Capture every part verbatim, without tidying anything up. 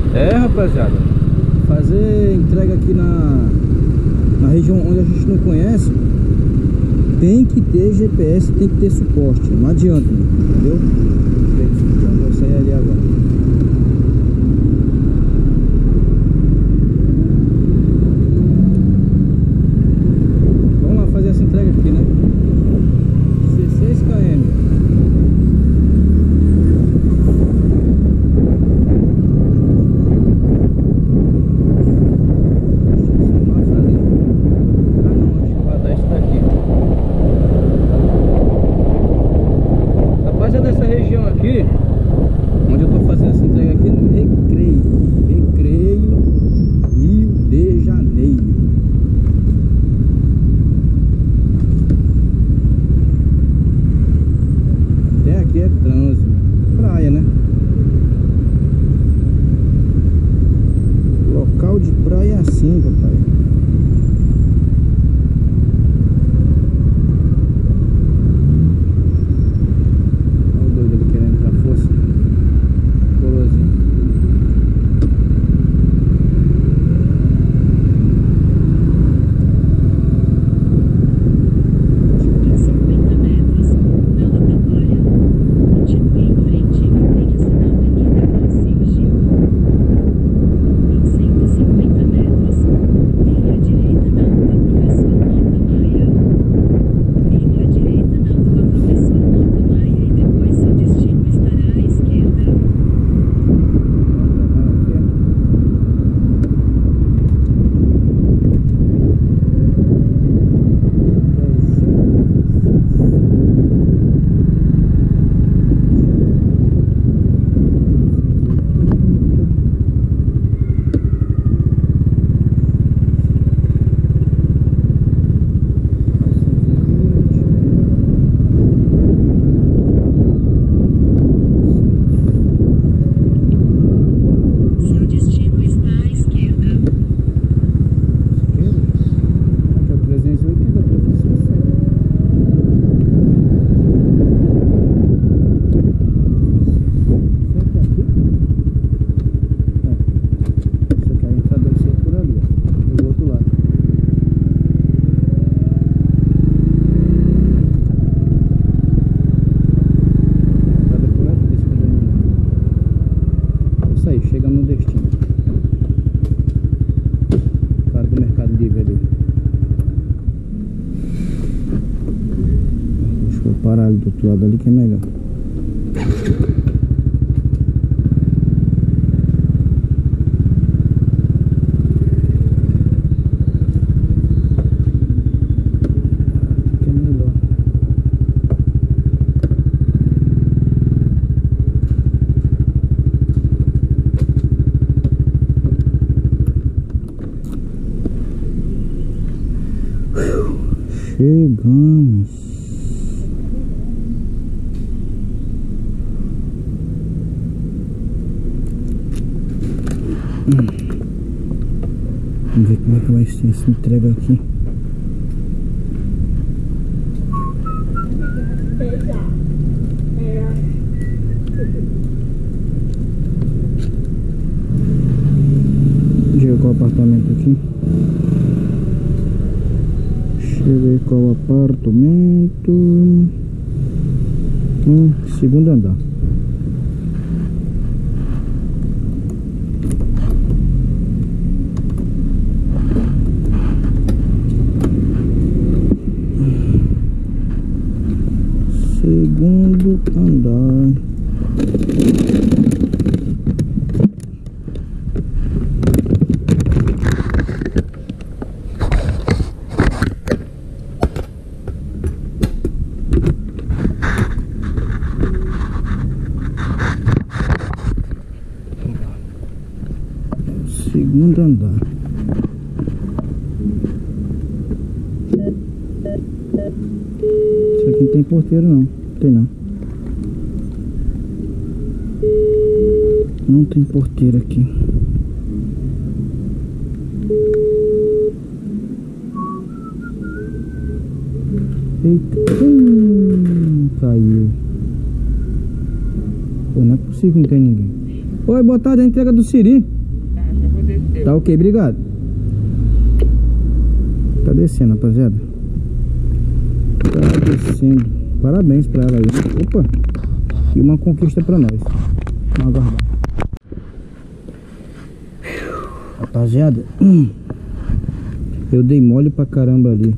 É, rapaziada, fazer entrega aqui na, na região onde a gente não conhece, tem que ter G P S, tem que ter suporte. Não adianta, entendeu? Então, vou sair ali agora. Vamos lá fazer essa entrega aqui, né? dezesseis quilômetros. Onde eu tô fazendo essa entrega aqui no Recreio, Recreio, Rio de Janeiro. Até aqui é trânsito, praia, né? Local de praia é assim, papai. Chegamos no destino. O cara do Mercado Livre ali. Deixa eu parar ali do outro lado ali que é melhor. Chegamos. Hum. Vamos ver como é que vai ser essa entrega aqui. Chegou o apartamento aqui. Deixa eu ver qual apartamento. Hum, segundo andar. Segundo andar. Segundo andar. Isso aqui não tem porteiro não. Tem não. Não tem porteiro aqui. Eita. Hum, caiu. Pô, não é possível que não tem ninguém. Oi, boa tarde, a entrega do Siri. desceu. Tá ok, obrigado. Tá descendo, rapaziada. Tá descendo. Parabéns pra ela aí. Opa! E uma conquista pra nós. Vamos aguardar. Rapaziada, eu dei mole pra caramba ali.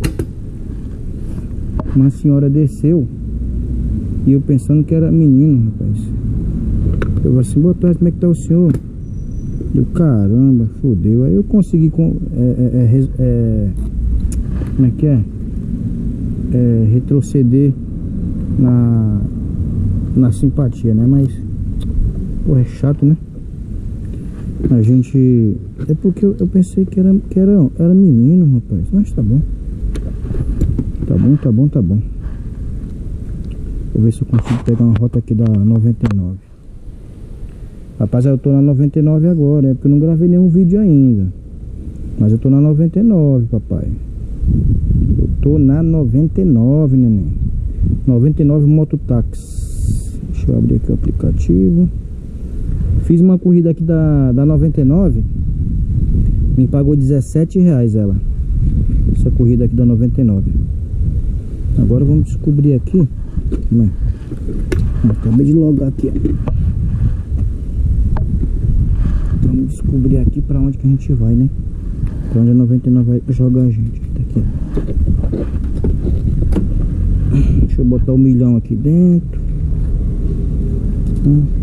Uma senhora desceu e eu pensando que era menino, rapaz. Eu falei assim, boa tarde, como é que tá o senhor? Eu, caramba, fodeu. Aí eu consegui com, é, é, é, é, como é que é? É, retroceder na, na simpatia, né? Mas, pô, é chato, né? A gente... É porque eu, eu pensei que era, que era, era menino, rapaz. Mas tá bom. Tá bom, tá bom, tá bom. Vou ver se eu consigo pegar uma rota aqui da noventa e nove. Rapaz, eu tô na noventa e nove agora. É porque eu não gravei nenhum vídeo ainda. Mas eu tô na noventa e nove, papai. Eu tô na noventa e nove, neném. noventa e nove Mototáxi. Deixa eu abrir aqui o aplicativo. Fiz uma corrida aqui da, da noventa e nove. Me pagou dezessete reais ela. Essa corrida aqui da noventa e nove. Agora vamos descobrir aqui. Não. Acabei de logar aqui, ó. Vamos descobrir aqui pra onde que a gente vai, né? Pra onde a noventa e nove vai jogar a gente. Tá aqui. Deixa eu botar o milhão aqui dentro. Hum.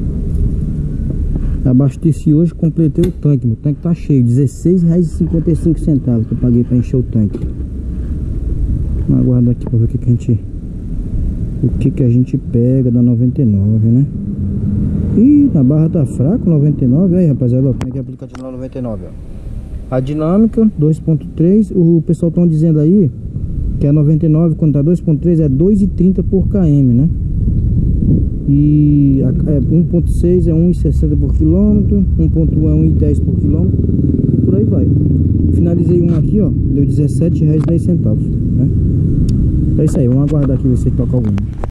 Abasteci hoje, completei o tanque. Meu tanque tá cheio, dezesseis reais e cinquenta e cinco centavos que eu paguei pra encher o tanque. Vamos aguardar aqui pra ver o que, que a gente O que que a gente pega da noventa e nove, né? Ih, na barra tá fraco, noventa e nove. Aí, rapaziada, como é que é o aplicativo da noventa e nove, ó. A dinâmica dois ponto três. O pessoal estão dizendo aí que a noventa e nove, quando tá dois ponto três, é dois e trinta por quilômetro, né? E a, é, um ponto seis é um e sessenta por quilômetro, um ponto um é um e dez por quilômetro, e por aí vai. Finalizei um aqui, ó, deu dezessete reais e dez centavos, né? É isso aí, vamos aguardar aqui ver se toca algum.